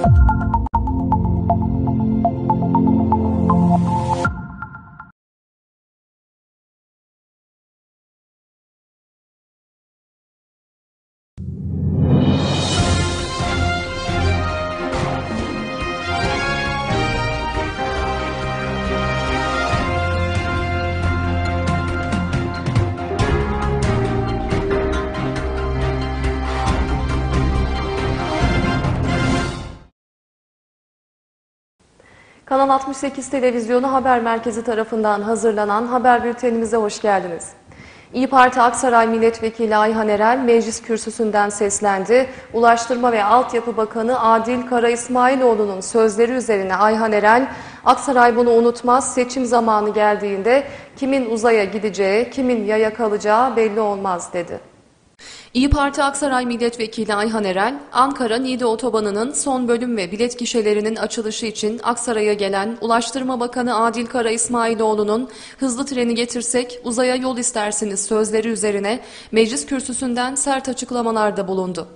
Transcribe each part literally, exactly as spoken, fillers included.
Kanal altmış sekiz Televizyonu Haber Merkezi tarafından hazırlanan haber bültenimize hoş geldiniz. İYİ Parti Aksaray Milletvekili Ayhan Erel meclis kürsüsünden seslendi. Ulaştırma ve Altyapı Bakanı Adil Kara İsmailoğlu'nun sözleri üzerine Ayhan Erel, Aksaray bunu unutmaz, seçim zamanı geldiğinde kimin uzaya gideceği, kimin yaya kalacağı belli olmaz dedi. İYİ Parti Aksaray Milletvekili Ayhan Erel, Ankara-Niğde Otobanı'nın son bölüm ve bilet gişelerinin açılışı için Aksaray'a gelen Ulaştırma Bakanı Adil Kara İsmailoğlu'nun hızlı treni getirsek uzaya yol istersiniz sözleri üzerine meclis kürsüsünden sert açıklamalarda bulundu.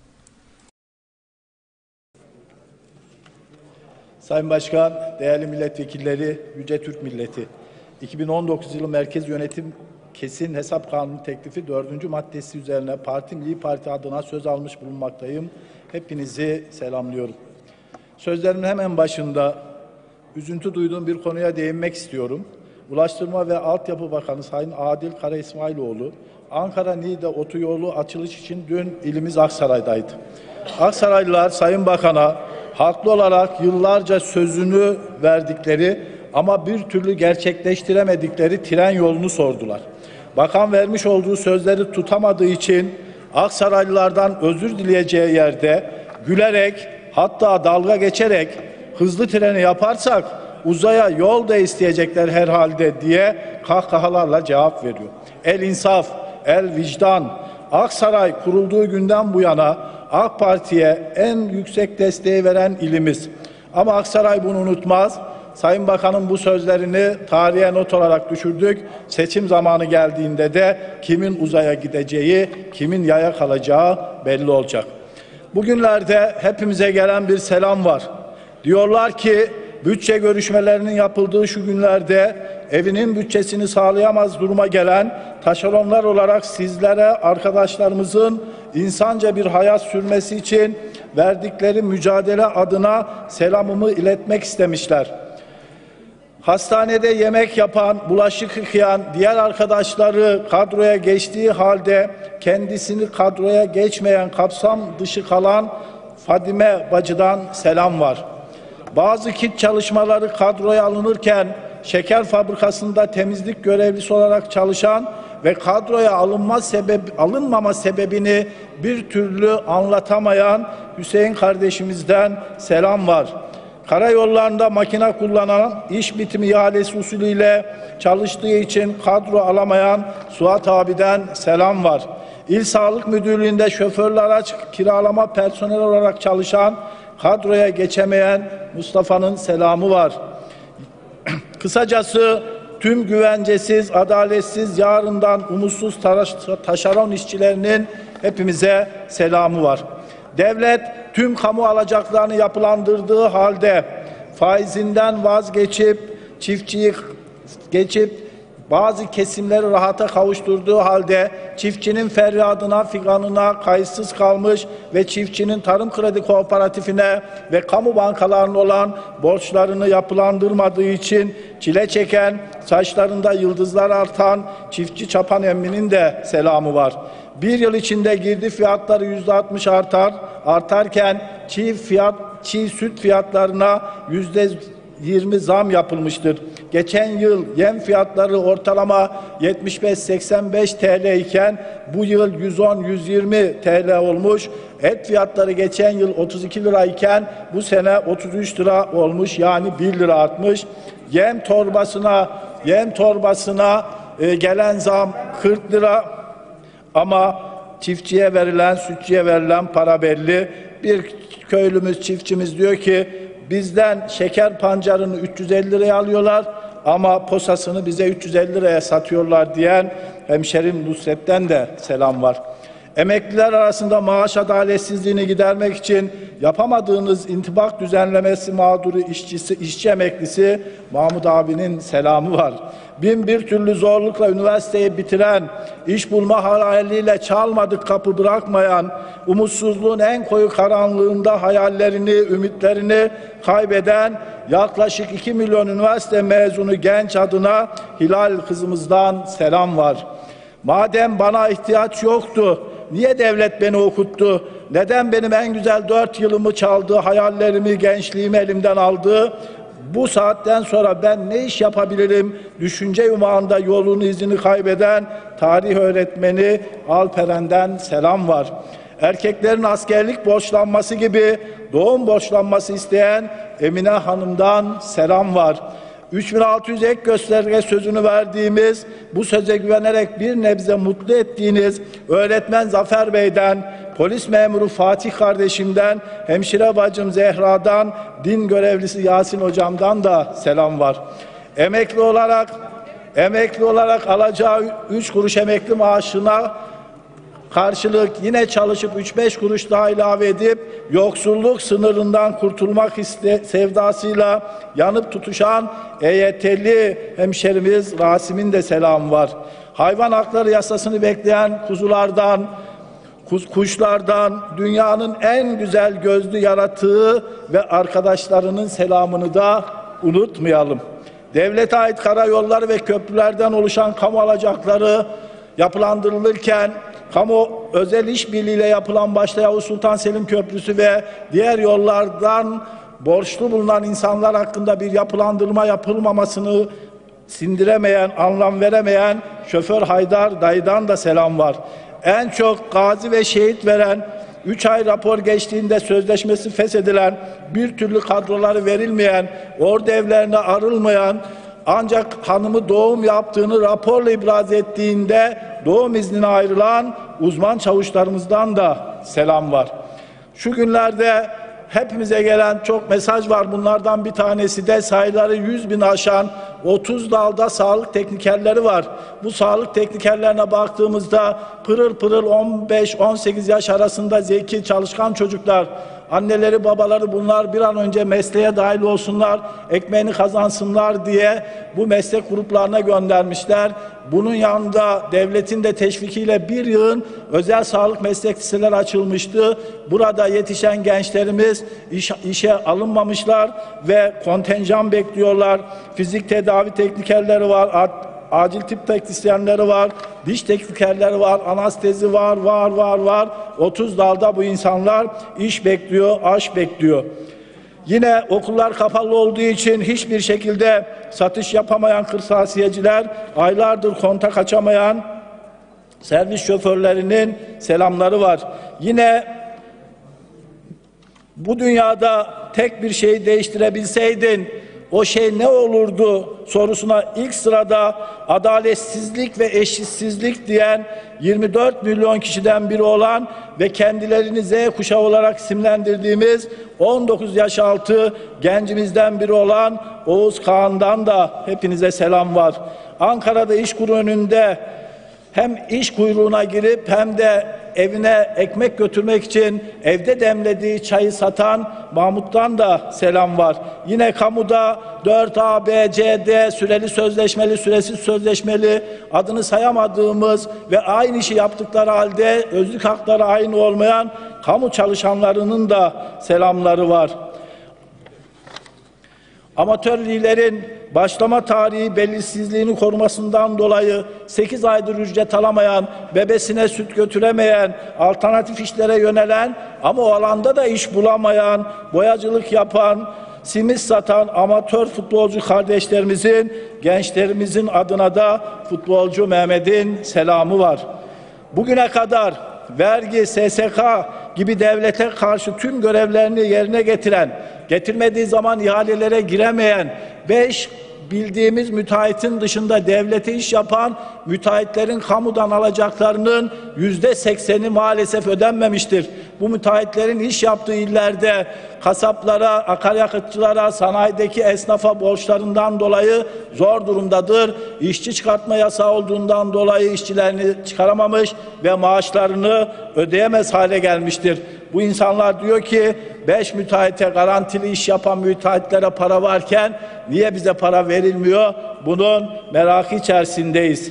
Sayın Başkan, değerli milletvekilleri, Yüce Türk Milleti, iki bin on dokuz yılı Merkez Yönetim Kesin Hesap Kanunu teklifi dördüncü maddesi üzerine partim İYİ Parti adına söz almış bulunmaktayım. Hepinizi selamlıyorum. Sözlerimin hemen başında üzüntü duyduğum bir konuya değinmek istiyorum. Ulaştırma ve Altyapı Bakanı Sayın Adil Kara İsmailoğlu, Ankara-Niğde otoyolu açılış için dün ilimiz Aksaray'daydı. Aksaraylılar Sayın Bakan'a haklı olarak yıllarca sözünü verdikleri ama bir türlü gerçekleştiremedikleri tren yolunu sordular. Bakan vermiş olduğu sözleri tutamadığı için Aksaraylılardan özür dileyeceği yerde gülerek, hatta dalga geçerek hızlı treni yaparsak uzaya yol da isteyecekler herhalde diye kahkahalarla cevap veriyor. El insaf, el vicdan. Aksaray kurulduğu günden bu yana AK Parti'ye en yüksek desteği veren ilimiz. Ama Aksaray bunu unutmaz. Sayın Bakan'ın bu sözlerini tarihe not olarak düşürdük. Seçim zamanı geldiğinde de kimin uzaya gideceği, kimin yaya kalacağı belli olacak. Bugünlerde hepimize gelen bir selam var. Diyorlar ki bütçe görüşmelerinin yapıldığı şu günlerde evinin bütçesini sağlayamaz duruma gelen taşeronlar olarak sizlere arkadaşlarımızın insanca bir hayat sürmesi için verdikleri mücadele adına selamımı iletmek istemişler. Hastanede yemek yapan, bulaşık yıkayan diğer arkadaşları kadroya geçtiği halde kendisini kadroya geçmeyen, kapsam dışı kalan Fadime Bacı'dan selam var. Bazı kit çalışmaları kadroya alınırken şeker fabrikasında temizlik görevlisi olarak çalışan ve kadroya alınma sebebi, alınmama sebebini bir türlü anlatamayan Hüseyin kardeşimizden selam var. Karayollarında makine kullanan, iş bitimi ihalesi usulüyle çalıştığı için kadro alamayan Suat abiden selam var. İl Sağlık Müdürlüğü'nde şoförlü araç kiralama personel olarak çalışan, kadroya geçemeyen Mustafa'nın selamı var. Kısacası tüm güvencesiz, adaletsiz, yarından umutsuz taşeron işçilerinin hepimize selamı var. Devlet tüm kamu alacaklarını yapılandırdığı halde faizinden vazgeçip çiftçiyi geçip bazı kesimleri rahata kavuşturduğu halde çiftçinin feryadına, figanına kayıtsız kalmış ve çiftçinin tarım kredi kooperatifine ve kamu bankalarına olan borçlarını yapılandırmadığı için çile çeken, saçlarında yıldızlar artan çiftçi Çapan emminin de selamı var. Bir yıl içinde girdi fiyatları yüzde altmış artar, artarken çiğ fiyat, çiğ süt fiyatlarına yüzde yirmi zam yapılmıştır. Geçen yıl yem fiyatları ortalama yetmiş beş seksen beş TL iken bu yıl yüz on yüz yirmi TL olmuş. Et fiyatları geçen yıl otuz iki lira iken bu sene otuz üç lira olmuş, yani bir lira artmış. Yem torbasına yem torbasına e, gelen zam kırk lira ama çiftçiye verilen, sütçüye verilen para belli. Bir köylümüz, çiftçimiz diyor ki bizden şeker pancarını üç yüz elli liraya alıyorlar ama posasını bize üç yüz elli liraya satıyorlar diyen hemşerim Nusret'ten de selam var. Emekliler arasında maaş adaletsizliğini gidermek için yapamadığınız intibak düzenlemesi mağduru işçisi, işçi emeklisi Mahmut abinin selamı var. Bin bir türlü zorlukla üniversiteyi bitiren, iş bulma hayaliyle çalmadık kapı bırakmayan, umutsuzluğun en koyu karanlığında hayallerini, ümitlerini kaybeden yaklaşık iki milyon üniversite mezunu genç adına Hilal kızımızdan selam var. Madem bana ihtiyaç yoktu, niye devlet beni okuttu? Neden benim en güzel dört yılımı çaldı, hayallerimi, gençliğimi elimden aldı? Bu saatten sonra ben ne iş yapabilirim? Düşünce yumağında yolunu izini kaybeden tarih öğretmeni Alperen'den selam var. Erkeklerin askerlik borçlanması gibi doğum borçlanması isteyen Emine Hanım'dan selam var. üç bin altı yüz ek gösterge sözünü verdiğimiz, bu söze güvenerek bir nebze mutlu ettiğiniz öğretmen Zafer Bey'den, polis memuru Fatih kardeşimden, hemşire bacım Zehra'dan, din görevlisi Yasin hocamdan da selam var. Emekli olarak, emekli olarak alacağı üç kuruş emekli maaşına karşılık yine çalışıp üç beş kuruş daha ilave edip yoksulluk sınırından kurtulmak iste, sevdasıyla yanıp tutuşan E Y T'li hemşerimiz Rasim'in de selamı var. Hayvan hakları yasasını bekleyen kuzulardan, kuşlardan, dünyanın en güzel gözlü yaratığı ve arkadaşlarının selamını da unutmayalım. Devlete ait karayolları ve köprülerden oluşan kamu alacakları yapılandırılırken kamu özel işbirliğiyle yapılan başta Yavuz Sultan Selim Köprüsü ve diğer yollardan borçlu bulunan insanlar hakkında bir yapılandırma yapılmamasını sindiremeyen, anlam veremeyen şoför Haydar dayıdan da selam var. En çok gazi ve şehit veren, üç ay rapor geçtiğinde sözleşmesi feshedilen, bir türlü kadroları verilmeyen, ordu evlerine arılmayan, ancak hanımı doğum yaptığını raporla ibraz ettiğinde doğum iznine ayrılan uzman çavuşlarımızdan da selam var. Şu günlerde hepimize gelen çok mesaj var. Bunlardan bir tanesi de sayıları yüz bin aşan otuz dalda sağlık teknikerleri var. Bu sağlık teknikerlerine baktığımızda pırıl pırıl on beş on sekiz yaş arasında zeki, çalışkan çocuklar. Anneleri, babaları bunlar bir an önce mesleğe dahil olsunlar, ekmeğini kazansınlar diye bu meslek gruplarına göndermişler. Bunun yanında devletin de teşvikiyle bir yığın özel sağlık meslek liseleri açılmıştı. Burada yetişen gençlerimiz iş, işe alınmamışlar ve kontenjan bekliyorlar. Fizik tedavi teknikerleri var, acil tıp teknisyenleri var, diş teknikerleri var, anestezi var, var, var, var. otuz dalda bu insanlar iş bekliyor, aş bekliyor. Yine okullar kapalı olduğu için hiçbir şekilde satış yapamayan kırtasiyeciler, aylardır kontak açamayan servis şoförlerinin selamları var. Yine bu dünyada tek bir şeyi değiştirebilseydin o şey ne olurdu sorusuna ilk sırada adaletsizlik ve eşitsizlik diyen yirmi dört milyon kişiden biri olan ve kendilerini Z kuşağı olarak isimlendirdiğimiz on dokuz yaş altı gencimizden biri olan Oğuz Kağan'dan da hepinize selam var. Ankara'da İşkur önünde hem iş kuyruğuna girip hem de evine ekmek götürmek için evde demlediği çayı satan Mahmut'tan da selam var. Yine kamuda dört A, B, C, D, süreli sözleşmeli, süresiz sözleşmeli adını sayamadığımız ve aynı işi yaptıkları halde özlük hakları aynı olmayan kamu çalışanlarının da selamları var. Amatörlerin başlama tarihi belirsizliğini korumasından dolayı sekiz aydır ücret alamayan, bebesine süt götüremeyen, alternatif işlere yönelen ama o alanda da iş bulamayan, boyacılık yapan, simit satan amatör futbolcu kardeşlerimizin, gençlerimizin adına da futbolcu Mehmet'in selamı var. Bugüne kadar vergi, S S K gibi devlete karşı tüm görevlerini yerine getiren, getirmediği zaman ihalelere giremeyen, beş bildiğimiz müteahhitin dışında devlete iş yapan müteahhitlerin kamudan alacaklarının yüzde sekseni maalesef ödenmemiştir. Bu müteahhitlerin iş yaptığı illerde kasaplara, akaryakıtçılara, sanayideki esnafa borçlarından dolayı zor durumdadır. İşçi çıkartma yasağı olduğundan dolayı işçilerini çıkaramamış ve maaşlarını ödeyemez hale gelmiştir. Bu insanlar diyor ki beş müteahhite, garantili iş yapan müteahhitlere para varken niye bize para verilmiyor? Bunun merakı içerisindeyiz.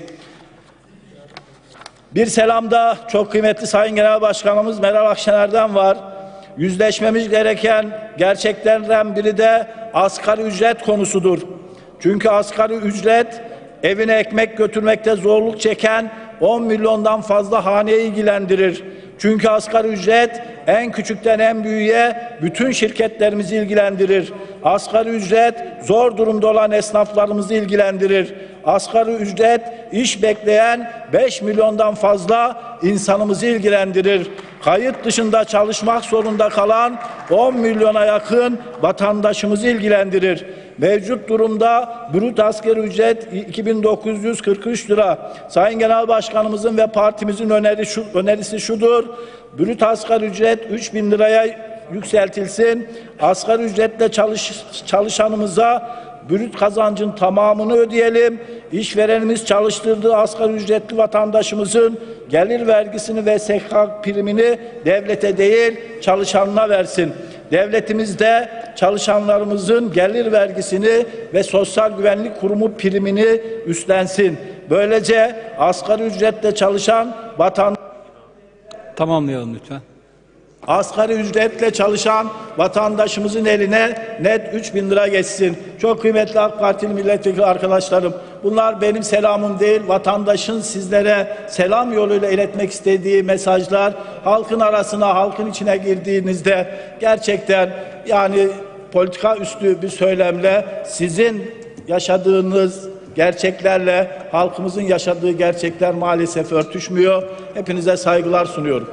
Bir selam da çok kıymetli Sayın Genel Başkanımız Meral Akşener'den var. Yüzleşmemiz gereken gerçeklerden biri de asgari ücret konusudur. Çünkü asgari ücret evine ekmek götürmekte zorluk çeken on milyondan fazla haneyi ilgilendirir. Çünkü asgari ücret en küçükten en büyüğe bütün şirketlerimizi ilgilendirir. Asgari ücret zor durumda olan esnaflarımızı ilgilendirir. Asgari ücret iş bekleyen beş milyondan fazla insanımızı ilgilendirir. Kayıt dışında çalışmak zorunda kalan on milyona yakın vatandaşımızı ilgilendirir. Mevcut durumda brüt asgari ücret iki bin dokuz yüz kırk üç lira. Sayın Genel Başkanımızın ve partimizin öneri şu, önerisi şudur. Brüt asgari ücret üç bin liraya yükseltilsin. Asgari ücretle çalış, çalışanımıza brüt kazancın tamamını ödeyelim. İşverenimiz çalıştırdığı asgari ücretli vatandaşımızın gelir vergisini ve S G K primini devlete değil çalışanına versin. Devletimiz de çalışanlarımızın gelir vergisini ve Sosyal Güvenlik Kurumu primini üstlensin. Böylece asgari ücretle çalışan vatandaş Tamamlayalım lütfen. Asgari ücretle çalışan vatandaşımızın eline net üç bin lira geçsin. Çok kıymetli AK Partili milletvekili arkadaşlarım, bunlar benim selamım değil, vatandaşın sizlere selam yoluyla iletmek istediği mesajlar. Halkın arasına, halkın içine girdiğinizde gerçekten yani politika üstü bir söylemle sizin yaşadığınız gerçeklerle halkımızın yaşadığı gerçekler maalesef örtüşmüyor. Hepinize saygılar sunuyorum.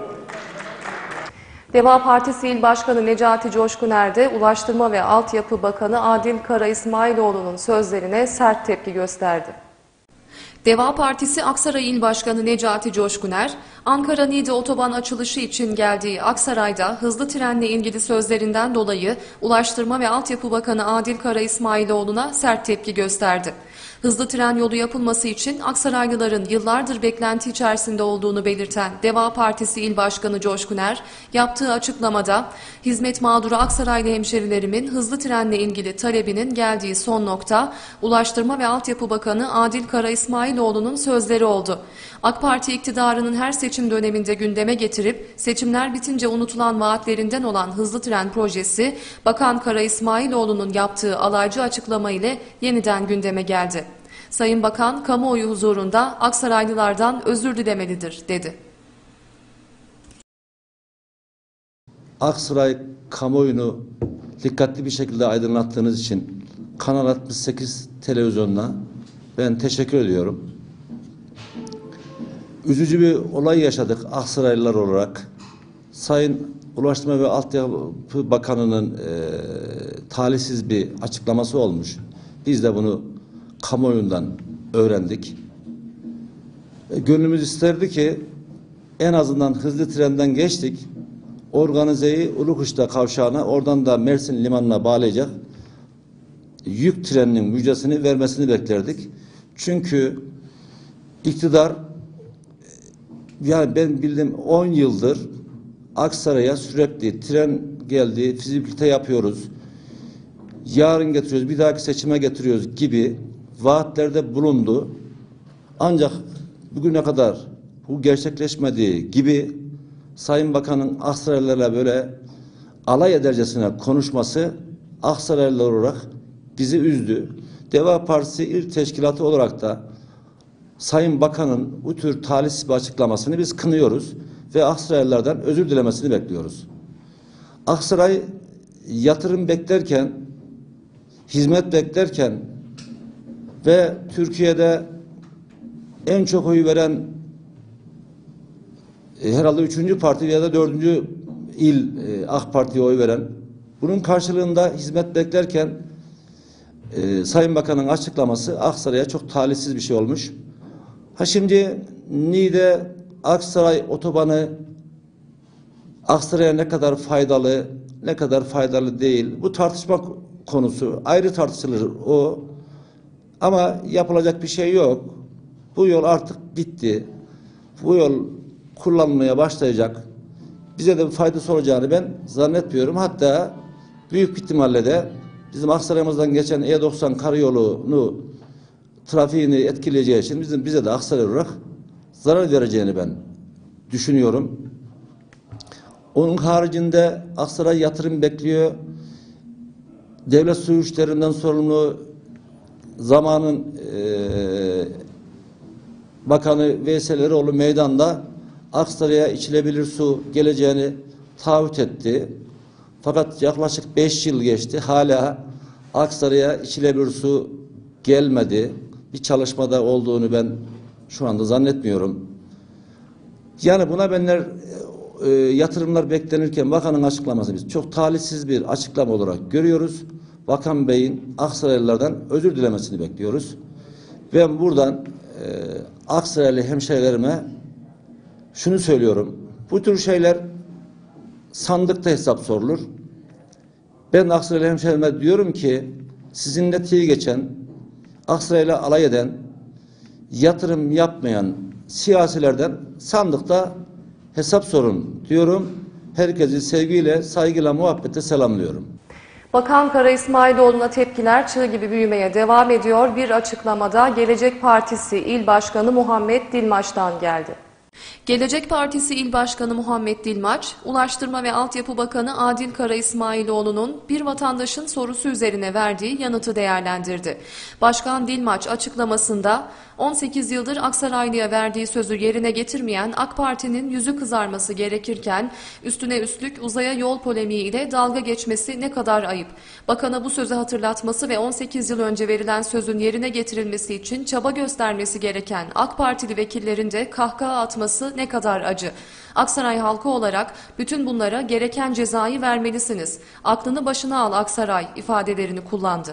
Deva Partisi İl Başkanı Necati Coşkuner de Ulaştırma ve Altyapı Bakanı Adil Kara İsmailoğlu'nun sözlerine sert tepki gösterdi. Deva Partisi Aksaray İl Başkanı Necati Coşkuner, Ankara-Niğde otoban açılışı için geldiği Aksaray'da hızlı trenle ilgili sözlerinden dolayı Ulaştırma ve Altyapı Bakanı Adil Kara İsmailoğlu'na sert tepki gösterdi. Hızlı tren yolu yapılması için Aksaraylıların yıllardır beklenti içerisinde olduğunu belirten Deva Partisi İl Başkanı Coşkuner, yaptığı açıklamada hizmet mağduru Aksaraylı hemşerilerimin hızlı trenle ilgili talebinin geldiği son nokta Ulaştırma ve Altyapı Bakanı Adil Kara İsmailoğlu'nun sözleri oldu. AK Parti iktidarının her seçim döneminde gündeme getirip seçimler bitince unutulan vaatlerinden olan hızlı tren projesi Bakan Kara İsmailoğlu'nun yaptığı alaycı açıklama ile yeniden gündeme geldi. Sayın Bakan, kamuoyu huzurunda Aksaraylılardan özür dilemelidir, dedi. Aksaray kamuoyunu dikkatli bir şekilde aydınlattığınız için Kanal altmış sekiz televizyonuna ben teşekkür ediyorum. Üzücü bir olay yaşadık Aksaraylılar olarak. Sayın Ulaştırma ve Altyapı Bakanı'nın e, talihsiz bir açıklaması olmuş. Biz de bunu kamuoyundan öğrendik. E, gönlümüz isterdi ki en azından hızlı trenden geçtik. Organizeyi Ulukuş'ta kavşağına, oradan da Mersin limanına bağlayacak yük treninin müjdesini vermesini beklerdik. Çünkü iktidar, yani ben bildiğim on yıldır Aksaray'a sürekli tren geldi, fizibilite yapıyoruz, yarın getiriyoruz, bir dahaki seçime getiriyoruz gibi vaatlerde bulundu. Ancak bugüne kadar bu gerçekleşmediği gibi Sayın Bakan'ın Aksaraylılarla böyle alay edercesine konuşması Aksaraylılar olarak bizi üzdü. Deva Partisi İl Teşkilatı olarak da Sayın Bakan'ın bu tür talihsiz bir açıklamasını biz kınıyoruz ve Aksaraylılardan özür dilemesini bekliyoruz. Aksaray yatırım beklerken, hizmet beklerken ve Türkiye'de en çok oy veren e, herhalde üçüncü parti ya da dördüncü il e, AK Parti'ye oy veren, bunun karşılığında hizmet beklerken e, Sayın Bakan'ın açıklaması Aksaray'a çok talihsiz bir şey olmuş. Ha şimdi Niğde Aksaray otobanı Aksaray'a ne kadar faydalı, ne kadar faydalı değil. Bu tartışma konusu. Ayrı tartışılır o. Ama yapılacak bir şey yok. Bu yol artık bitti. Bu yol kullanılmaya başlayacak. Bize de bir faydası olacağını ben zannetmiyorum. Hatta büyük ihtimalle de bizim Aksaray'ımızdan geçen E doksan karayolunu trafiğini etkileyeceği için bizim bize de Aksaray olarak zarar vereceğini ben düşünüyorum. Onun haricinde Aksaray yatırım bekliyor. Devlet su işlerinden sorumlu zamanın e, Bakanı Veysel Eroğlu meydanda Aksaray'a içilebilir su geleceğini taahhüt etti. Fakat yaklaşık beş yıl geçti. Hala Aksaray'a içilebilir su gelmedi. Bir çalışmada olduğunu ben şu anda zannetmiyorum. Yani buna benler e, yatırımlar beklenirken bakanın açıklamasını biz çok talihsiz bir açıklama olarak görüyoruz. Bakan Bey'in Aksaraylılardan özür dilemesini bekliyoruz. Ben buradan e, Aksaraylı hemşehrilerime şunu söylüyorum. Bu tür şeyler sandıkta hesap sorulur. Ben Aksaraylı hemşehrilerime diyorum ki sizinle tüy geçen, Aksaray'la alay eden, yatırım yapmayan siyasilerden sandıkta hesap sorun diyorum. Herkesi sevgiyle, saygıyla, muhabbete selamlıyorum. Bakan Kara İsmailoğlu'na tepkiler çığ gibi büyümeye devam ediyor. Bir açıklamada Gelecek Partisi İl Başkanı Muhammed Dilmaç'tan geldi. Gelecek Partisi İl Başkanı Muhammed Dilmaç, Ulaştırma ve Altyapı Bakanı Adil Kara İsmailoğlu'nun bir vatandaşın sorusu üzerine verdiği yanıtı değerlendirdi. Başkan Dilmaç açıklamasında on sekiz yıldır Aksaraylı'ya verdiği sözü yerine getirmeyen AK Parti'nin yüzü kızarması gerekirken üstüne üstlük uzaya yol polemiği ile dalga geçmesi ne kadar ayıp. Bakana bu sözü hatırlatması ve on sekiz yıl önce verilen sözün yerine getirilmesi için çaba göstermesi gereken AK Partili vekillerin de kahkaha atması ne kadar acı. Aksaray halkı olarak bütün bunlara gereken cezayı vermelisiniz. Aklını başına al Aksaray ifadelerini kullandı.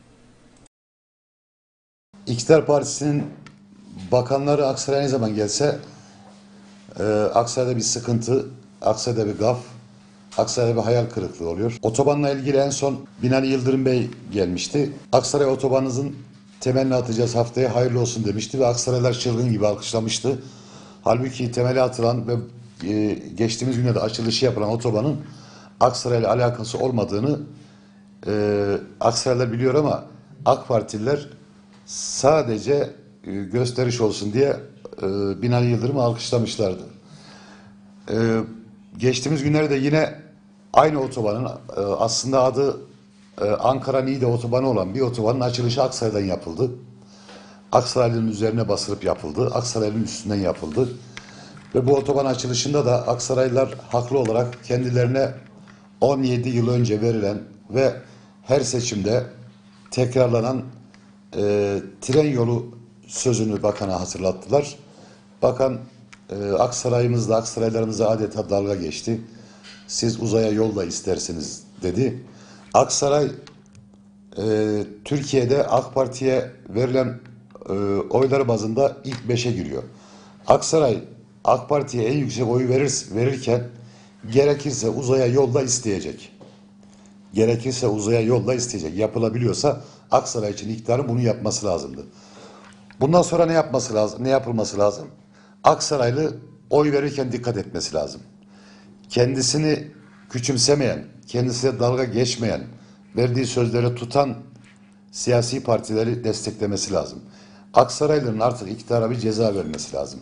İktidar Partisi'nin bakanları Aksaray'a ne zaman gelse e, Aksaray'da bir sıkıntı, Aksaray'da bir gaf, Aksaray'da bir hayal kırıklığı oluyor. Otobanla ilgili en son Binali Yıldırım Bey gelmişti. Aksaray otobanınızın temelini atacağız haftaya, hayırlı olsun demişti ve Aksaraylar çılgın gibi alkışlamıştı. Halbuki temeli atılan ve e, geçtiğimiz günde de açılışı yapılan otobanın Aksaray'la alakası olmadığını e, Aksaraylar biliyor ama AK Partililer sadece e, gösteriş olsun diye e, Binali Yıldırım'ı alkışlamışlardı. E, geçtiğimiz günlerde yine aynı otobanın e, aslında adı e, Ankara-Niğde otobanı olan bir otobanın açılışı Aksaray'dan yapıldı. Aksaray'ın üzerine basılıp yapıldı. Aksaray'ın üstünden yapıldı. Ve bu otoban açılışında da Aksaraylılar haklı olarak kendilerine on yedi yıl önce verilen ve her seçimde tekrarlanan e, tren yolu sözünü bakana hatırlattılar. Bakan e, Aksaray'ımızla, Aksaraylarımıza adeta dalga geçti. Siz uzaya yol da istersiniz dedi. Aksaray e, Türkiye'de AK Parti'ye verilen e, oyları bazında ilk beşe giriyor. Aksaray AK Parti'ye en yüksek oyu verir, verirken gerekirse uzaya yolda isteyecek. Gerekirse uzaya yolda isteyecek. Yapılabiliyorsa Aksaray için iktidarın bunu yapması lazımdı. Bundan sonra ne yapması lazım? Ne yapılması lazım? Aksaraylı oy verirken dikkat etmesi lazım. Kendisini küçümsemeyen, kendisine dalga geçmeyen, verdiği sözleri tutan siyasi partileri desteklemesi lazım. Aksaraylı'nın artık iktidara bir ceza vermesi lazım.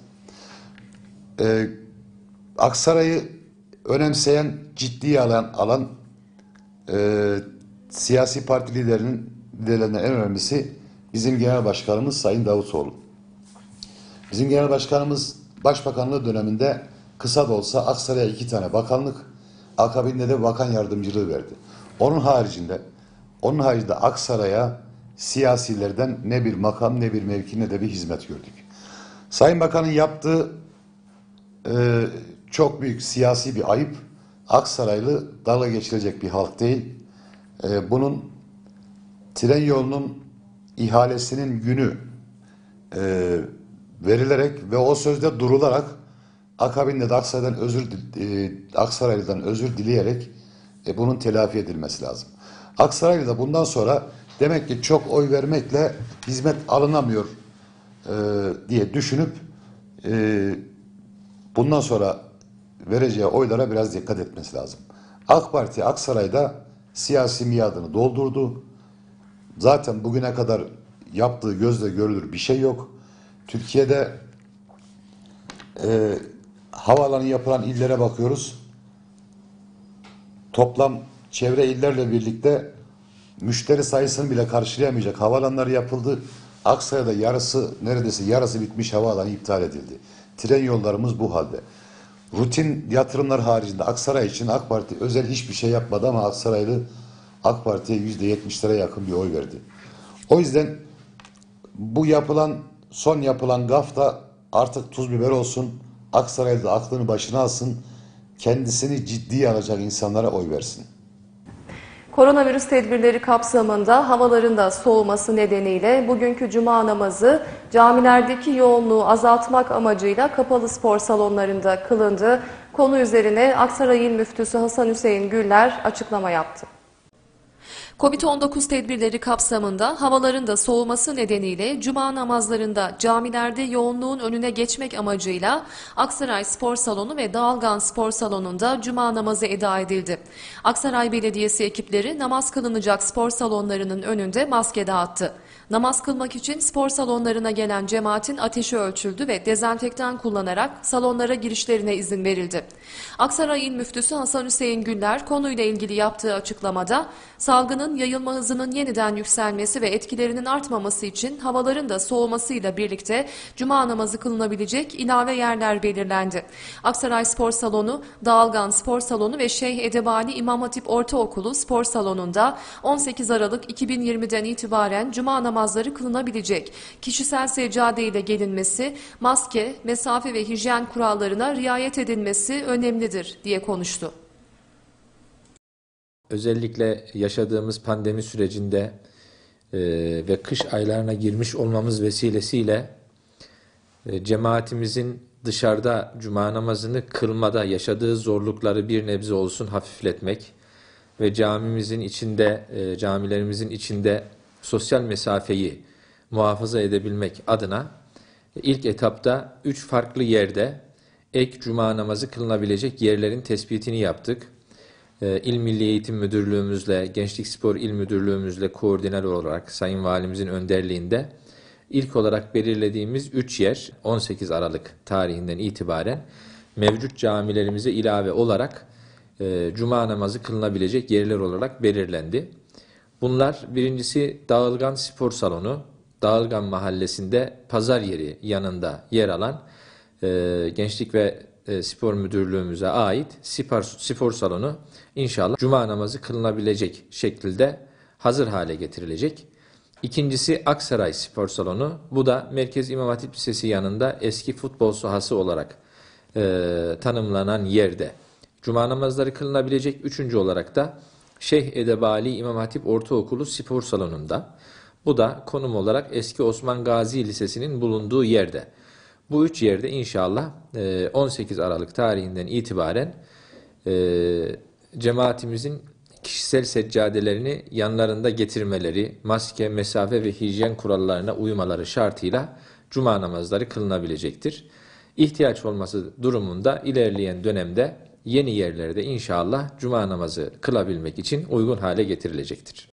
Ee, Aksaray'ı önemseyen, ciddiye alan, alan e, siyasi parti liderinin liderlerinden en önemlisi bizim genel başkanımız Sayın Davutoğlu. Bizim genel başkanımız başbakanlığı döneminde kısa da olsa Aksaray'a iki tane bakanlık, akabinde de bakan yardımcılığı verdi. Onun haricinde, onun haricinde Aksaray'a siyasilerden ne bir makam, ne bir mevki, ne de bir hizmet gördük. Sayın Bakan'ın yaptığı e, çok büyük siyasi bir ayıp. Aksaraylı dalga geçilecek bir halk değil. E, bunun tren yolunun ihalesinin günü e, verilerek ve o sözde durularak akabinde de Aksaray'dan özür e, Aksaraylı'dan özür dileyerek e, bunun telafi edilmesi lazım. Aksaraylı'da bundan sonra demek ki çok oy vermekle hizmet alınamıyor e, diye düşünüp e, bundan sonra vereceği oylara biraz dikkat etmesi lazım. AK Parti Aksaray'da siyasi miadını doldurdu. Zaten bugüne kadar yaptığı gözle görülür bir şey yok. Türkiye'de e, havaalanı yapılan illere bakıyoruz. Toplam çevre illerle birlikte müşteri sayısını bile karşılayamayacak havaalanları yapıldı. Aksaray'da yarısı, neredeyse yarısı bitmiş havaalanı iptal edildi. Tren yollarımız bu halde. Rutin yatırımlar haricinde Aksaray için AK Parti özel hiçbir şey yapmadı ama Aksaraylı AK Parti'ye yüzde yetmişlere yakın bir oy verdi. O yüzden bu yapılan, son yapılan gaf da artık tuz biber olsun. Aksaray'da aklını başına alsın. Kendisini ciddiye alacak insanlara oy versin. Koronavirüs tedbirleri kapsamında havaların da soğuması nedeniyle bugünkü cuma namazı camilerdeki yoğunluğu azaltmak amacıyla kapalı spor salonlarında kılındı. Konu üzerine Aksaray İl Müftüsü Hasan Hüseyin Güller açıklama yaptı. Covid on dokuz tedbirleri kapsamında havaların da soğuması nedeniyle cuma namazlarında camilerde yoğunluğun önüne geçmek amacıyla Aksaray Spor Salonu ve Dağılgan Spor Salonu'nda cuma namazı eda edildi. Aksaray Belediyesi ekipleri namaz kılınacak spor salonlarının önünde maske dağıttı. Namaz kılmak için spor salonlarına gelen cemaatin ateşi ölçüldü ve dezenfektan kullanarak salonlara girişlerine izin verildi. Aksaray İl Müftüsü Hasan Hüseyin Güller konuyla ilgili yaptığı açıklamada salgının yayılma hızının yeniden yükselmesi ve etkilerinin artmaması için havaların da soğumasıyla birlikte cuma namazı kılınabilecek ilave yerler belirlendi. Aksaray Spor Salonu, Dağılgan Spor Salonu ve Şeyh Edebali İmam Hatip Ortaokulu Spor Salonu'nda on sekiz Aralık iki bin yirmiden itibaren cuma namazları kılınabilecek. Kişisel seccade ile gelinmesi, maske, mesafe ve hijyen kurallarına riayet edilmesi önemlidir diye konuştu. Özellikle yaşadığımız pandemi sürecinde e, ve kış aylarına girmiş olmamız vesilesiyle e, cemaatimizin dışarıda cuma namazını kılmada yaşadığı zorlukları bir nebze olsun hafifletmek ve camimizin içinde, e, camilerimizin içinde sosyal mesafeyi muhafaza edebilmek adına e, ilk etapta üç farklı yerde ek cuma namazı kılınabilecek yerlerin tespitini yaptık. İl Milli Eğitim Müdürlüğümüzle, Gençlik Spor İl Müdürlüğümüzle koordinal olarak Sayın Valimizin önderliğinde ilk olarak belirlediğimiz üç yer on sekiz Aralık tarihinden itibaren mevcut camilerimize ilave olarak e, cuma namazı kılınabilecek yerler olarak belirlendi. Bunlar birincisi Dağılgan Spor Salonu, Dağılgan Mahallesi'nde pazar yeri yanında yer alan e, Gençlik ve Spor Müdürlüğümüze ait spor, spor salonu inşallah cuma namazı kılınabilecek şekilde hazır hale getirilecek. İkincisi Aksaray Spor Salonu. Bu da Merkez İmam Hatip Lisesi yanında eski futbol sahası olarak e, tanımlanan yerde cuma namazları kılınabilecek. Üçüncü olarak da Şeyh Edebali İmam Hatip Ortaokulu Spor Salonu'nda. Bu da konum olarak eski Osman Gazi Lisesi'nin bulunduğu yerde. Bu üç yerde inşallah on sekiz Aralık tarihinden itibaren cemaatimizin kişisel seccadelerini yanlarında getirmeleri, maske, mesafe ve hijyen kurallarına uymaları şartıyla cuma namazları kılınabilecektir. İhtiyaç olması durumunda ilerleyen dönemde yeni yerlerde inşallah cuma namazı kılabilmek için uygun hale getirilecektir.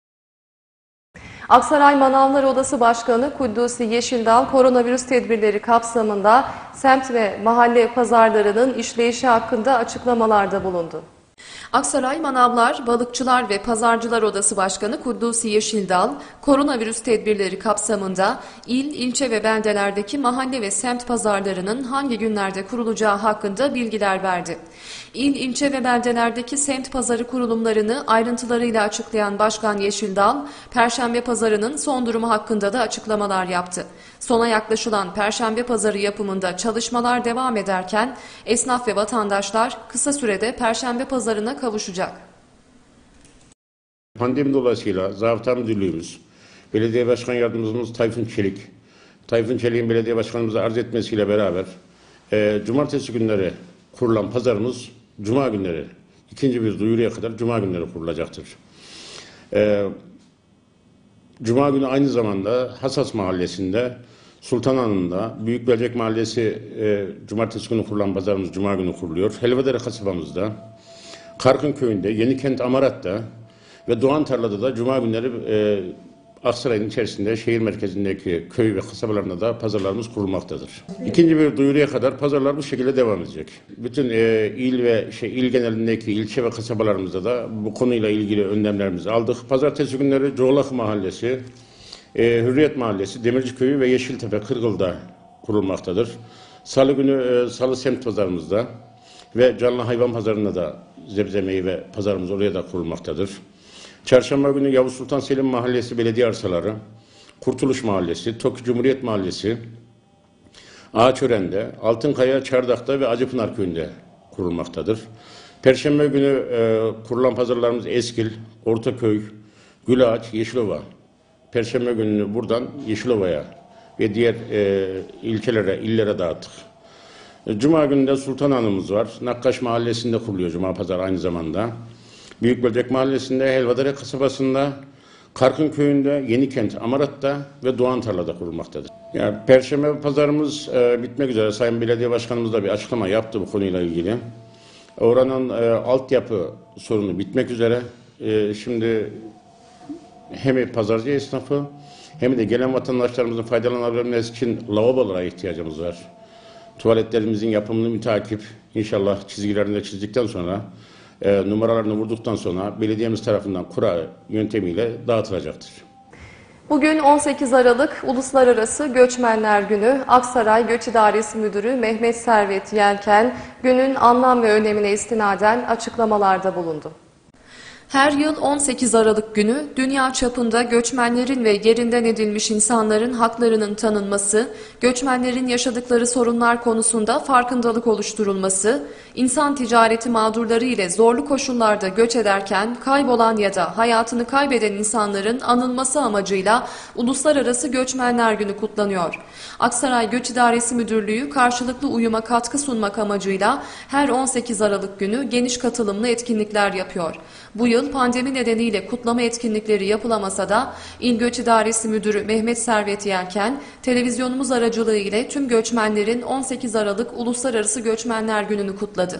Aksaray Manavlar Odası Başkanı Kuddusi Yeşildal, koronavirüs tedbirleri kapsamında semt ve mahalle pazarlarının işleyişi hakkında açıklamalarda bulundu. Aksaray Manavlar, Balıkçılar ve Pazarcılar Odası Başkanı Kuddusi Yeşildal, koronavirüs tedbirleri kapsamında il, ilçe ve beldelerdeki mahalle ve semt pazarlarının hangi günlerde kurulacağı hakkında bilgiler verdi. İl, ilçe ve beldelerdeki semt pazarı kurulumlarını ayrıntılarıyla açıklayan Başkan Yeşildal, Perşembe Pazarı'nın son durumu hakkında da açıklamalar yaptı. Sona yaklaşılan Perşembe Pazarı yapımında çalışmalar devam ederken esnaf ve vatandaşlar kısa sürede Perşembe Pazarı'na kavuşacak. Pandemi dolayısıyla Zabıta Müdürlüğümüz, Belediye Başkan Yardımcımız Tayfun Çelik, Tayfun Çelik'in belediye başkanımıza arz etmesiyle beraber e, cumartesi günleri kurulan pazarımız cuma günleri, ikinci bir duyuruya kadar cuma günleri kurulacaktır. E, cuma günü aynı zamanda Hasas Mahallesi'nde, Sultanhanı'nda, Büyükbelcek Mahallesi e, cumartesi günü kurulan pazarımız cuma günü kuruluyor. Helvadere kasabamızda, Karkın Köyü'nde, Yenikent Amarat'ta ve Doğan Tarla'da da cuma günleri e, Aksaray'ın içerisinde şehir merkezindeki köy ve kasabalarında da pazarlarımız kurulmaktadır. İkinci bir duyuruya kadar pazarlar bu şekilde devam edecek. Bütün e, il ve şey il genelindeki ilçe ve kasabalarımızda da bu konuyla ilgili önlemlerimizi aldık. Pazartesi günleri Coğlak Mahallesi, e, Hürriyet Mahallesi, Demirci Köyü ve Yeşiltepe Kırgıl'da kurulmaktadır. Salı günü e, Salı semt pazarımızda ve canlı hayvan pazarında da zebze meyve pazarımız oraya da kurulmaktadır. Çarşamba günü Yavuz Sultan Selim Mahallesi belediye arsaları, Kurtuluş Mahallesi, Toki Cumhuriyet Mahallesi, Ağaçören'de, Altınkaya, Çardak'ta ve Acıpınar Köyü'nde kurulmaktadır. Perşembe günü e, kurulan pazarlarımız Eskil, Ortaköy, Gülağaç, Yeşilova. Perşembe gününü buradan Yeşilova'ya ve diğer e, ilçelere, illere dağıttık. Cuma günü de Sultanhanı'mız var. Nakkaş Mahallesi'nde kuruluyor Cuma Pazarı aynı zamanda. Büyükbelcek Mahallesi'nde, Helvadere kasabasında, Karkın Köyü'nde, Yenikent Amarat'ta ve Doğan Tarla'da kurulmaktadır. Yani Perşembe pazarımız e, bitmek üzere. Sayın Belediye Başkanımız da bir açıklama yaptı bu konuyla ilgili. Oranın e, altyapı sorunu bitmek üzere. E, şimdi hem pazarcı esnafı hem de gelen vatandaşlarımızın faydalanabilmesi için lavabolara ihtiyacımız var. Tuvaletlerimizin yapımını müteakip inşallah çizgilerini de çizdikten sonra e, numaralarını vurduktan sonra belediyemiz tarafından kura yöntemiyle dağıtılacaktır. Bugün on sekiz Aralık Uluslararası Göçmenler Günü. Aksaray Göç İdaresi Müdürü Mehmet Servet Yelken günün anlam ve önemine istinaden açıklamalarda bulundu. Her yıl on sekiz Aralık günü dünya çapında göçmenlerin ve yerinden edilmiş insanların haklarının tanınması, göçmenlerin yaşadıkları sorunlar konusunda farkındalık oluşturulması, insan ticareti mağdurları ile zorlu koşullarda göç ederken kaybolan ya da hayatını kaybeden insanların anılması amacıyla Uluslararası Göçmenler Günü kutlanıyor. Aksaray Göç İdaresi Müdürlüğü karşılıklı uyuma katkı sunmak amacıyla her on sekiz Aralık günü geniş katılımlı etkinlikler yapıyor. Bu yıl pandemi nedeniyle kutlama etkinlikleri yapılamasa da İl Göç İdaresi Müdürü Mehmet Servet Yelken, televizyonumuz aracılığı ile tüm göçmenlerin on sekiz Aralık Uluslararası Göçmenler Günü'nü kutladı.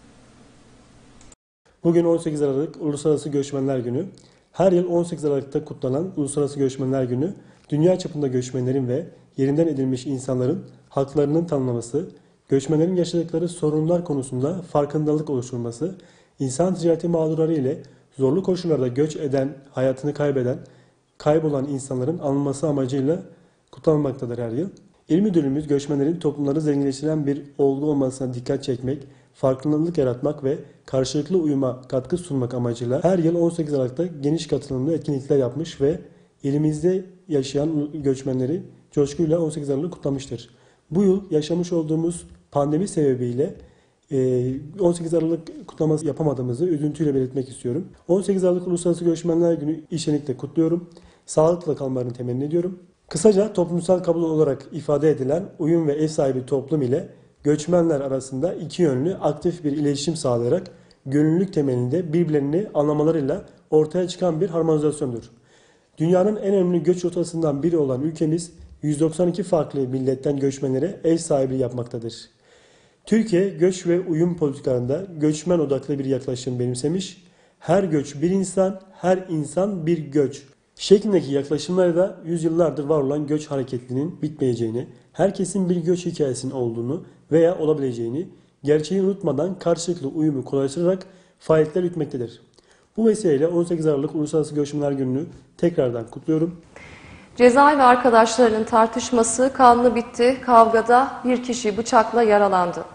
Bugün on sekiz Aralık Uluslararası Göçmenler Günü. Her yıl on sekiz Aralık'ta kutlanan Uluslararası Göçmenler Günü, dünya çapında göçmenlerin ve yerinden edilmiş insanların haklarının tanınması, göçmenlerin yaşadıkları sorunlar konusunda farkındalık oluşturulması, insan ticareti mağdurları ile zorlu koşullarda göç eden, hayatını kaybeden, kaybolan insanların anılması amacıyla kutlanmaktadır her yıl. İl Müdürlüğümüz göçmenlerin toplumları zenginleştiren bir olgu olmasına dikkat çekmek, farkındalık yaratmak ve karşılıklı uyuma katkı sunmak amacıyla her yıl on sekiz Aralık'ta geniş katılımlı etkinlikler yapmış ve ilimizde yaşayan göçmenleri coşkuyla on sekiz Aralık'ı kutlamıştır. Bu yıl yaşamış olduğumuz pandemi sebebiyle on sekiz Aralık kutlaması yapamadığımızı üzüntüyle belirtmek istiyorum. on sekiz Aralık Uluslararası Göçmenler Günü içtenlikle kutluyorum. Sağlıkla kalmalarını temenni ediyorum. Kısaca toplumsal kabul olarak ifade edilen uyum ve ev sahibi toplum ile göçmenler arasında iki yönlü aktif bir iletişim sağlayarak gönüllülük temelinde birbirlerini anlamalarıyla ortaya çıkan bir harmonizasyondur. Dünyanın en önemli göç rotasından biri olan ülkemiz yüz doksan iki farklı milletten göçmenlere ev sahibi yapmaktadır. Türkiye göç ve uyum politikalarında göçmen odaklı bir yaklaşım benimsemiş, her göç bir insan, her insan bir göç şeklindeki yaklaşımlarda yüzyıllardır var olan göç hareketliliğinin bitmeyeceğini, herkesin bir göç hikayesinin olduğunu veya olabileceğini, gerçeği unutmadan karşılıklı uyumu kolaylaştırarak faaliyetler yürütmektedir. Bu vesileyle on sekiz Aralık Uluslararası Göçmenler Günü'nü tekrardan kutluyorum. Cezaevi arkadaşlarının tartışması kanlı bitti. Kavgada bir kişi bıçakla yaralandı.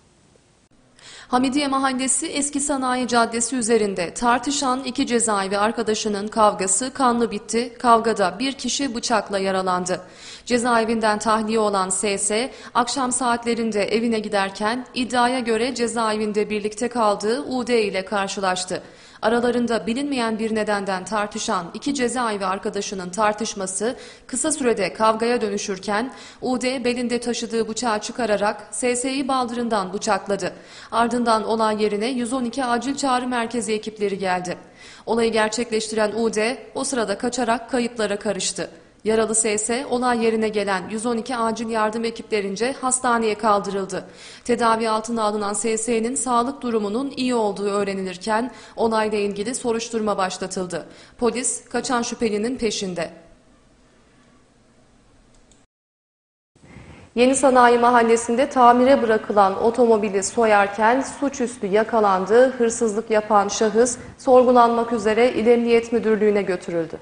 Hamidiye Mahallesi Eski Sanayi Caddesi üzerinde tartışan iki cezaevi arkadaşının kavgası kanlı bitti. Kavgada bir kişi bıçakla yaralandı. Cezaevinden tahliye olan S S, akşam saatlerinde evine giderken iddiaya göre cezaevinde birlikte kaldığı U D ile karşılaştı. Aralarında bilinmeyen bir nedenden tartışan iki cezaevi arkadaşının tartışması kısa sürede kavgaya dönüşürken U D belinde taşıdığı bıçağı çıkararak S S'yi baldırından bıçakladı. Ardından olay yerine yüz on iki acil çağrı merkezi ekipleri geldi. Olayı gerçekleştiren U D o sırada kaçarak kayıplara karıştı. Yaralı S S olay yerine gelen yüz on iki acil yardım ekiplerince hastaneye kaldırıldı. Tedavi altına alınan S S'nin sağlık durumunun iyi olduğu öğrenilirken olayla ilgili soruşturma başlatıldı. Polis kaçan şüphelinin peşinde. Yeni Sanayi Mahallesi'nde tamire bırakılan otomobili soyarken suçüstü yakalandı. Hırsızlık yapan şahıs sorgulanmak üzere İl Emniyet Müdürlüğü'ne götürüldü.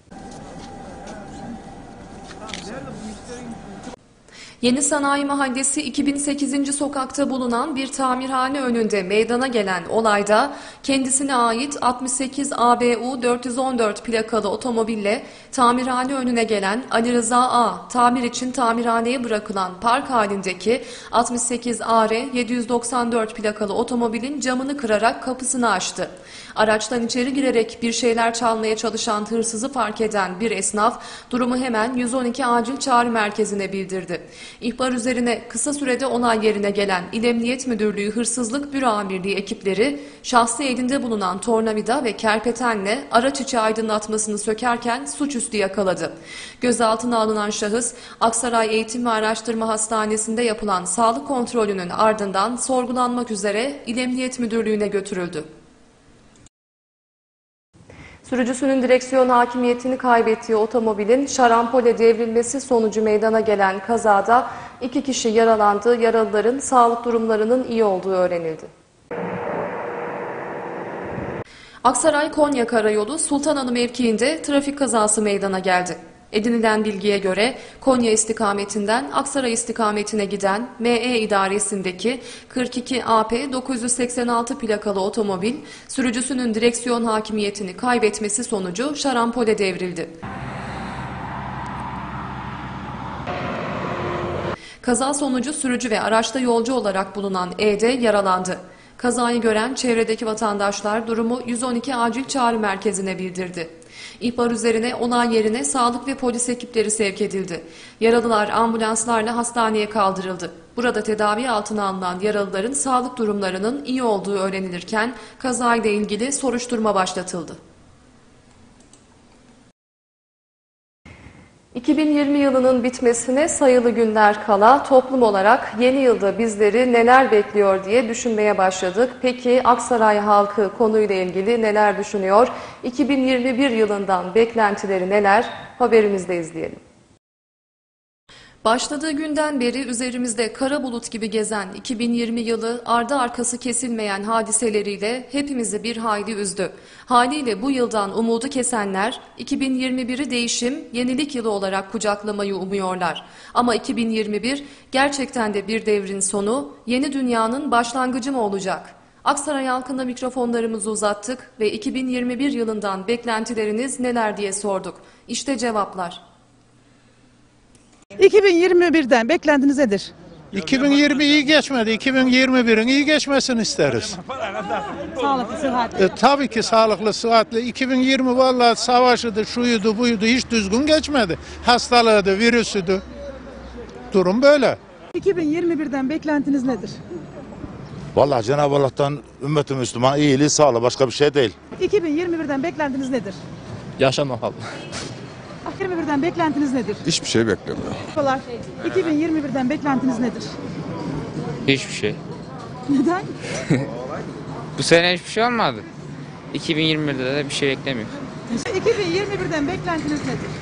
Yeni Sanayi Mahallesi iki bin sekizinci sokakta bulunan bir tamirhane önünde meydana gelen olayda kendisine ait altmış sekiz A B U dört yüz on dört plakalı otomobille tamirhane önüne gelen Ali Rıza A. tamir için tamirhaneye bırakılan park halindeki altmış sekiz A R yedi yüz doksan dört plakalı otomobilin camını kırarak kapısını açtı. Araçtan içeri girerek bir şeyler çalmaya çalışan hırsızı fark eden bir esnaf durumu hemen yüz on iki acil çağrı merkezine bildirdi. İhbar üzerine kısa sürede olay yerine gelen İl Emniyet Müdürlüğü Hırsızlık Büro Amirliği ekipleri şahsı elinde bulunan tornavida ve kerpetenle araç içi aydınlatmasını sökerken suçüstü yakaladı. Gözaltına alınan şahıs Aksaray Eğitim ve Araştırma Hastanesi'nde yapılan sağlık kontrolünün ardından sorgulanmak üzere İl Emniyet Müdürlüğü'ne götürüldü. Sürücüsünün direksiyon hakimiyetini kaybettiği otomobilin şarampole devrilmesi sonucu meydana gelen kazada iki kişi yaralandı. Yaralıların sağlık durumlarının iyi olduğu öğrenildi. Aksaray-Konya Karayolu Sultanhanı mevkiinde trafik kazası meydana geldi. Edinilen bilgiye göre Konya istikametinden Aksaray istikametine giden M E idaresindeki kırk iki A P dokuz yüz seksen altı plakalı otomobil sürücüsünün direksiyon hakimiyetini kaybetmesi sonucu şarampole devrildi. Kaza sonucu sürücü ve araçta yolcu olarak bulunan E D yaralandı. Kazayı gören çevredeki vatandaşlar durumu yüz on iki acil çağrı merkezine bildirdi. İhbar üzerine olay yerine sağlık ve polis ekipleri sevk edildi. Yaralılar ambulanslarla hastaneye kaldırıldı. Burada tedavi altına alınan yaralıların sağlık durumlarının iyi olduğu öğrenilirken kazayla ilgili soruşturma başlatıldı. iki bin yirmi yılının bitmesine sayılı günler kala toplum olarak yeni yılda bizleri neler bekliyor diye düşünmeye başladık. Peki Aksaray halkı konuyla ilgili neler düşünüyor? iki bin yirmi bir yılından beklentileri neler? Haberimizde izleyelim. Başladığı günden beri üzerimizde kara bulut gibi gezen iki bin yirmi yılı ardı arkası kesilmeyen hadiseleriyle hepimizi bir hayli üzdü. Haliyle bu yıldan umudu kesenler iki bin yirmi biri değişim, yenilik yılı olarak kucaklamayı umuyorlar. Ama iki bin yirmi bir gerçekten de bir devrin sonu, yeni dünyanın başlangıcı mı olacak? Aksaray halkına mikrofonlarımızı uzattık ve iki bin yirmi bir yılından beklentileriniz neler diye sorduk. İşte cevaplar. iki bin yirmi birden beklentiniz nedir? iki bin yirmi iyi geçmedi. iki bin yirmi birin iyi geçmesini isteriz. Sağlıklı, sıhhatli. E, tabii ki sağlıklı, sıhhatli. iki bin yirmi vallahi savaşıydı, şuydu, buydu hiç düzgün geçmedi. Hastalığıydı, virüsüydü. Durum böyle. iki bin yirmi birden beklentiniz nedir? Vallahi Cenab-ı Allah'tan ümmeti Müslüman iyiliği sağla, başka bir şey değil. iki bin yirmi birden beklentiniz nedir? Yaşamak abla. iki bin yirmi birden beklentiniz nedir? Hiçbir şey beklemiyorum. iki bin yirmi birden beklentiniz nedir? Hiçbir şey. Neden? Bu sene hiçbir şey olmadı. iki bin yirmi birde de bir şey beklemiyorum. iki bin yirmi birden beklentiniz nedir?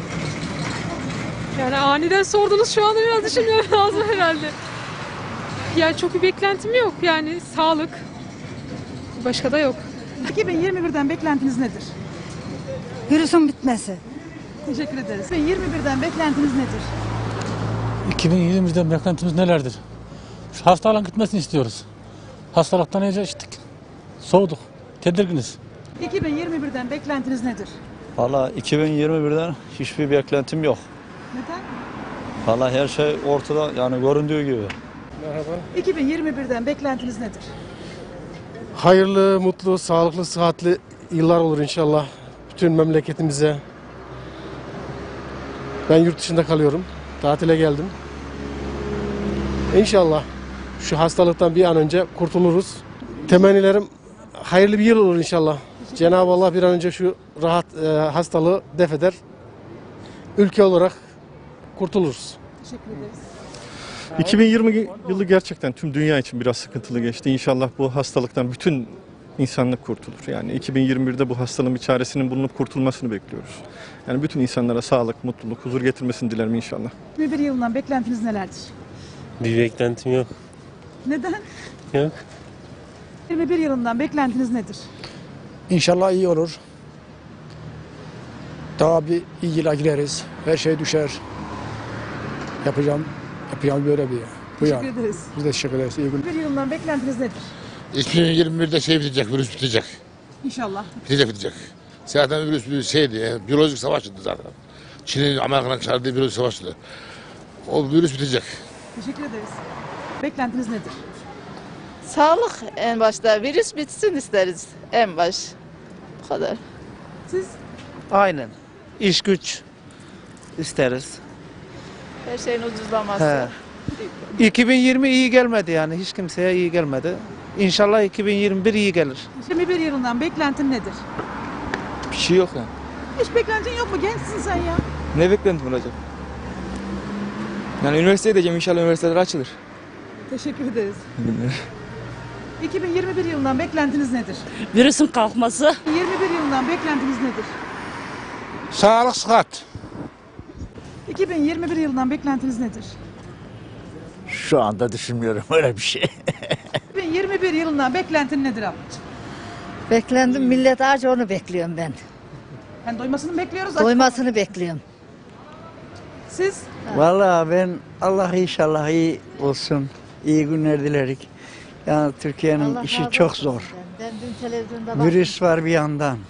Yani aniden sordunuz, şu anda biraz düşünmem lazım herhalde. Yani çok bir beklentim yok, yani sağlık. Başka da yok. iki bin yirmi birden beklentiniz nedir? Virüsün bitmesi. Teşekkür ederiz. iki bin yirmi birden beklentiniz nedir? iki bin yirmi birden beklentimiz nelerdir? Şu hastalığın gitmesini istiyoruz. Hastalıktan iyice içtik. Soğuduk. Tedirginiz. iki bin yirmi birden beklentiniz nedir? Valla iki bin yirmi birden hiçbir beklentim yok. Neden? Valla her şey ortada, yani göründüğü gibi. Merhaba. iki bin yirmi birden beklentiniz nedir? Hayırlı, mutlu, sağlıklı, sıhhatli yıllar olur inşallah bütün memleketimize. Ben yurt dışında kalıyorum. Tatile geldim. İnşallah şu hastalıktan bir an önce kurtuluruz. Temennilerim hayırlı bir yıl olur inşallah. Cenab-ı Allah bir an önce şu rahat e, hastalığı def eder. Ülke olarak kurtuluruz. Teşekkür ederiz. iki bin yirmi yılı gerçekten tüm dünya için biraz sıkıntılı geçti. İnşallah bu hastalıktan bütün insanlık kurtulur. Yani iki bin yirmi birde bu hastalığın bir çaresinin bulunup kurtulmasını bekliyoruz. Yani bütün insanlara sağlık, mutluluk, huzur getirmesini dilerim inşallah. yirmi bir yılından beklentiniz nelerdir? Bir beklentim yok. Neden? Yok. yirmi bir yılından beklentiniz nedir? İnşallah iyi olur. Daha bir iyi yıla gireriz. Her şey düşer. Yapacağım, yapacağım böyle bir. Bu Teşekkür yani. ederiz. Biz de teşekkür ederiz. İyi günler. yirmi bir yılından beklentiniz nedir? iki bin yirmi birde şey bitecek, virüs bitecek. İnşallah. Bitecek bitecek. Zaten virüs bir şeydi, biyolojik savaştı zaten. Çin'in Amerika'nın çağırdığı biyolojik savaştı. O virüs bitecek. Teşekkür ederiz. Beklentiniz nedir? Sağlık en başta. Virüs bitsin isteriz en baş. Bu kadar. Siz? Aynen. İş güç isteriz. Her şeyin ucuzlaması. He. iki bin yirmi iyi gelmedi yani. Hiç kimseye iyi gelmedi. İnşallah iki bin yirmi bir iyi gelir. yirmi bir yılından beklentin nedir? Bir şey yok yani. Hiç beklentin yok mu? Gençsin sen ya. Ne beklentim olacak? Yani üniversiteye gideceğim, inşallah üniversiteler açılır. Teşekkür ederiz. iki bin yirmi bir yılından beklentiniz nedir? Virüsün kalkması. yirmi bir yılından beklentiniz nedir? Sağlık, sıhhat. iki bin yirmi bir yılından beklentiniz nedir? Şu anda düşünmüyorum öyle bir şey. iki bin yirmi bir yılından beklentin nedir ablacığım? Beklendim millet aç onu bekliyorum ben. Yani doymasını mı bekliyoruz? aç Doymasını bekliyorum. Siz? Vallahi ben Allah inşallah iyi olsun. İyi günler dilerik. Yani Türkiye'nin Allah işi razı çok olsun. zor. Ben dün televizyonda baktım. Virüs var bir yandan.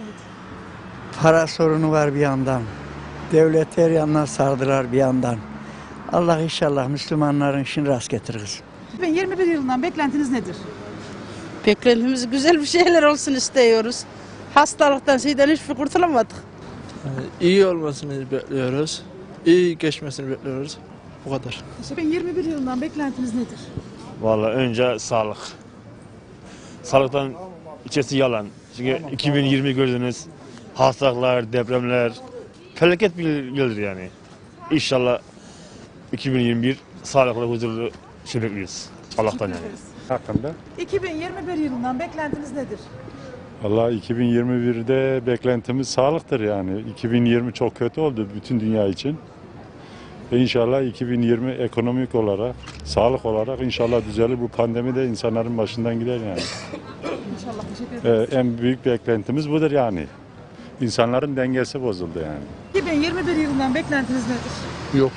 Para sorunu var bir yandan. Devlet her yandan sardılar bir yandan. Allah inşallah Müslümanların işini rast getirir. iki bin yirmi bir yılından beklentiniz nedir? Beklentimiz güzel bir şeyler olsun istiyoruz. Hastalıktan şeyden hiçbir kurtulamadık. İyi olmasını bekliyoruz. İyi geçmesini bekliyoruz. Bu kadar. iki bin yirmi bir yılından beklentiniz nedir? Vallahi önce sağlık. Sağlıktan içerisi yalan. Çünkü iki bin yirmi gördünüz. Hastalıklar, depremler. Felaket bir yıldır yani. İnşallah iki bin yirmi bir sağlıklı, huzurlu şey bekliyoruz. Allah'tan yani. Hakkında. iki bin yirmi bir yılından beklentiniz nedir? Vallahi iki bin yirmi birde beklentimiz sağlıktır yani. iki bin yirmi çok kötü oldu bütün dünya için. Ve inşallah iki bin yirmi ekonomik olarak, sağlık olarak inşallah düzelir. Bu pandemi de insanların başından gider yani. İnşallah. Teşekkür ederiz. Ee, en büyük beklentimiz budur yani. İnsanların dengesi bozuldu yani. iki bin yirmi bir yılından beklentiniz nedir? Yok.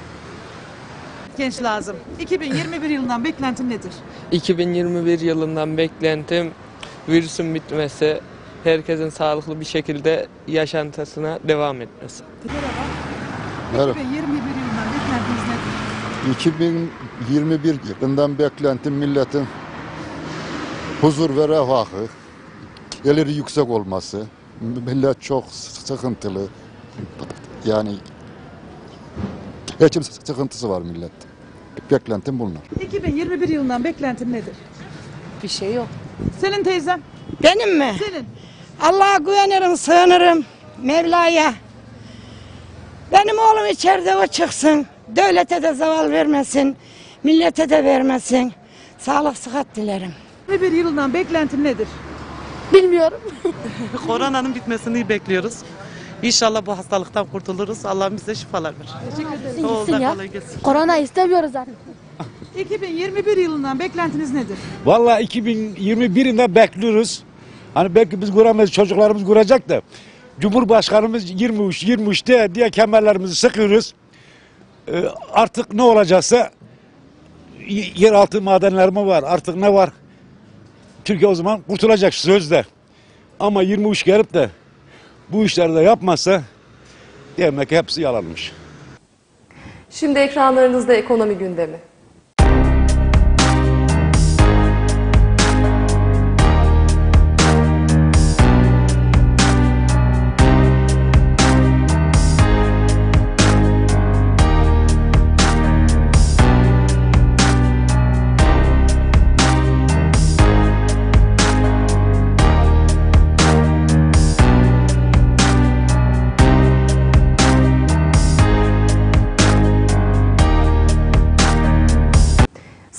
Genç lazım. iki bin yirmi bir yılından beklentin nedir? iki bin yirmi bir yılından beklentim virüsün bitmesi, herkesin sağlıklı bir şekilde yaşantısına devam etmesi. Merhaba. iki bin yirmi bir yılından beklentiniz nedir? iki bin yirmi bir yılından beklentim milletin huzur ve refahı, geliri yüksek olması. Millet çok sıkıntılı. Yani geçim sıkıntısı var millet. Beklentim bunlar. iki bin yirmi bir yılından beklentin nedir? Bir şey yok. Senin teyzem? Benim mi? Senin. Allah'a güvenirim, sığınırım. Mevla'ya. Benim oğlum içeride o çıksın. Devlete de zeval vermesin. Millete de vermesin. Sağlık sıhhat dilerim. yirmi bir yılından beklentin nedir? Bilmiyorum. Koronanın bitmesini bekliyoruz. İnşallah bu hastalıktan kurtuluruz. Allah bize şifalar verir. Teşekkür ederiz. Oldu, kolay gelsin. Korona istemiyoruz zaten. iki bin yirmi bir yılından beklentiniz nedir? Vallahi iki bin yirmi birinde bekliyoruz. Hani belki biz kuramayız, çocuklarımız kuracak da. Cumhurbaşkanımız yirmi üç yirmi üç diye, diye kemerlerimizi sıkıyoruz. Ee, artık ne olacaksa yeraltı madenler mi var, artık ne var? Türkiye o zaman kurtulacak sözde. Ama yirmi üç gelip de bu işleri de yapmazsa demek ki hepsi yalanmış. Şimdi ekranlarınızda ekonomi gündemi.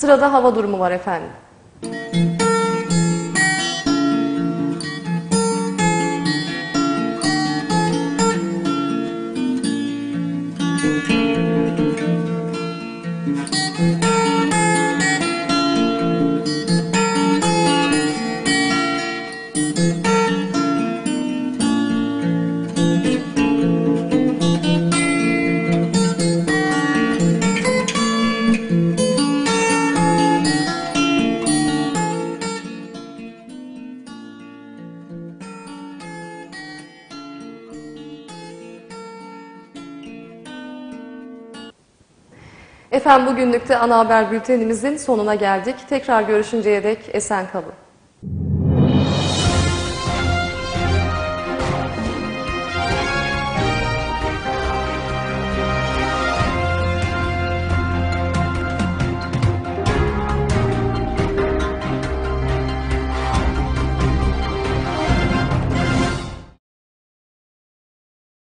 Sırada hava durumu var efendim. Efendim bugünlük de ana haber bültenimizin sonuna geldik. Tekrar görüşünceye dek esen kalın.